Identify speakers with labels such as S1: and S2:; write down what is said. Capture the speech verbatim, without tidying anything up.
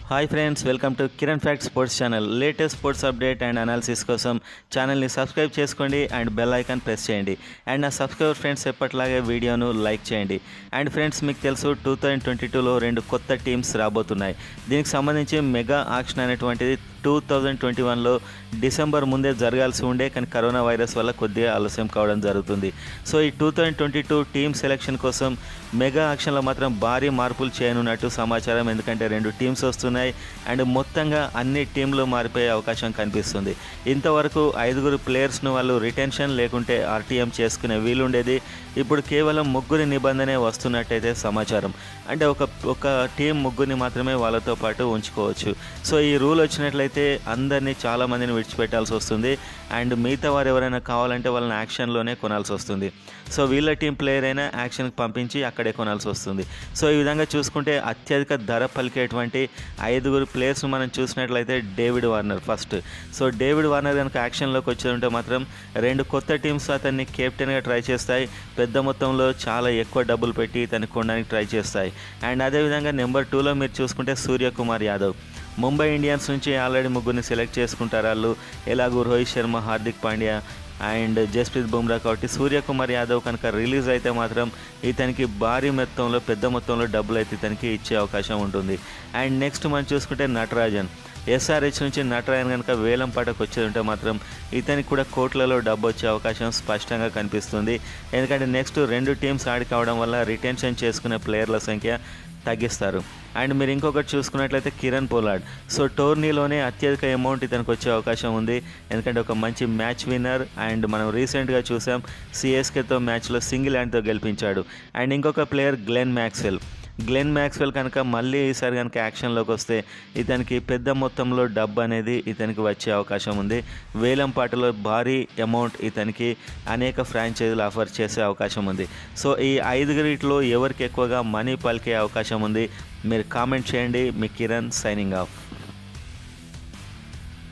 S1: Hi friends, welcome to Kiran fact sports channel. Latest sports update and analysis కోసం ఛానల్ని subscribe చేసుకోండి and bell icon press చేయండి. And నా subscriber friends ఎప్పటిలాగే వీడియోను లైక్ చేయండి. అండ్ ఫ్రెండ్స్, మీకు తెలుసు టూ థౌజండ్ ట్వంటీ టూలో రెండు కొత్త టీమ్స్ రాబోతున్నాయి. దీనికి సంబంధించి మెగా ఆక్షన్ అనేటువంటిది టూ థౌజండ్ ట్వంటీ వన్లో డిసెంబర్ ముందే జరగాల్సి ఉండే, కానీ కరోనా వైరస్ వల్ల కొద్దిగా ఆలస్యం కావడం జరుగుతుంది. సో ఈ two thousand twenty two team selection కోసం మెగా ఆక్షన్లో మాత్రం భారీ మార్పులు చేయనున్నట్టు సమాచారం. ఎందుకంటే రెండు టీమ్స్ వస్తున్నాయి అండ్ మొత్తంగా అన్ని టీంలు మారిపోయే అవకాశం కనిపిస్తుంది. ఇంతవరకు ఐదుగురు ప్లేయర్స్ను వాళ్ళు రిటెన్షన్ లేకుంటే ఆర్టీఎం చేసుకునే వీలుండేది. ఇప్పుడు కేవలం ముగ్గురి నిబంధనే వస్తున్నట్టయితే సమాచారం. అంటే ఒక ఒక టీం ముగ్గురిని మాత్రమే వాళ్ళతో పాటు ఉంచుకోవచ్చు. సో ఈ రూల్ వచ్చినట్లయితే అందరినీ చాలామందిని విడిచిపెట్టాల్సి వస్తుంది అండ్ మిగతా వారు ఎవరైనా కావాలంటే వాళ్ళని యాక్షన్లోనే కొనాల్సి వస్తుంది. సో వీళ్ళ టీం ప్లేయర్ అయినా యాక్షన్కి పంపించి అక్కడే కొనాల్సి వస్తుంది. సో ఈ విధంగా చూసుకుంటే అత్యధిక ధర పలికేటువంటి ఐదుగురు ప్లేయర్స్ను మనం చూసినట్లయితే David Warner first. So David Warner కనుక యాక్షన్లోకి వచ్చేదంటే మాత్రం రెండు కొత్త టీమ్స్ అతన్ని కెప్టెన్గా ట్రై చేస్తాయి. పెద్ద మొత్తంలో చాలా ఎక్కువ డబ్బులు పెట్టి తనకి కొనడానికి ట్రై చేస్తాయి. అండ్ అదేవిధంగా నెంబర్ టూలో మీరు చూసుకుంటే సూర్యకుమార్ యాదవ్. ముంబై ఇండియన్స్ నుంచి ఆల్రెడీ ముగ్గురిని సెలెక్ట్ చేసుకుంటారు వాళ్ళు. ఎలాగూ రోహిత్ శర్మ, హార్దిక్ పాండ్యా అండ్ జస్ప్రీత్ బుమ్రా. కాబట్టి సూర్యకుమార్ యాదవ్ కనుక రిలీజ్ అయితే మాత్రం ఇతనికి భారీ మొత్తంలో పెద్ద మొత్తంలో డబ్బులు అయితే ఇతనికి ఇచ్చే అవకాశం ఉంటుంది. అండ్ నెక్స్ట్ మనం చూసుకుంటే నటరాజన్. ఎస్ఆర్హెచ్ నుంచి నటరాజన్ కనుక వేలం పాటకు వచ్చేది ఉంటే మాత్రం ఇతనికి కూడా కోట్లలో డబ్బు వచ్చే అవకాశం స్పష్టంగా కనిపిస్తుంది. ఎందుకంటే నెక్స్ట్ రెండు టీమ్స్ ఆడి కావడం వల్ల రిటెన్షన్ చేసుకునే ప్లేయర్ల సంఖ్య తగ్గిస్తారు. అండ్ మీరు ఇంకొకటి చూసుకున్నట్లయితే కిరణ్ పోలార్డ్. సో టోర్నీలోనే అత్యధిక అమౌంట్ ఇతనికి వచ్చే అవకాశం ఉంది. ఎందుకంటే ఒక మంచి మ్యాచ్ విన్నర్ అండ్ మనం రీసెంట్గా చూసాం సిఎస్కేతో మ్యాచ్లో సింగిల్ హ్యాండ్తో గెలిపించాడు. అండ్ ఇంకొక player Glenn Maxwell. Glenn Maxwell కనుక మళ్ళీ ఈసారి కనుక యాక్షన్లోకి వస్తే ఇతనికి పెద్ద మొత్తంలో డబ్బు అనేది ఇతనికి వచ్చే అవకాశం ఉంది. వేలం పాటలో భారీ అమౌంట్ ఇతనికి అనేక ఫ్రాంచైజీలు ఆఫర్ చేసే అవకాశం ఉంది. సో ఈ ఐదుగురిలో ఎవరికి ఎక్కువగా మనీ పలికే అవకాశం ఉంది మీరు కామెంట్ చేయండి. మీ కిరణ్ సైనింగ్ ఆఫ్.